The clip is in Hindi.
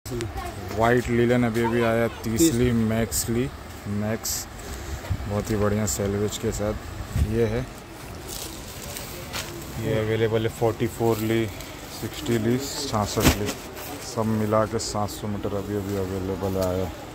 वाइट लीलन अभी अभी आया 30 ली मैक्स ली मैक्स, बहुत ही बढ़िया सैलवेज के साथ ये है। ये अवेलेबल है 44 ली, 60 ली, 66 ली, सब मिला के 700 मीटर अभी अभी अवेलेबल आया।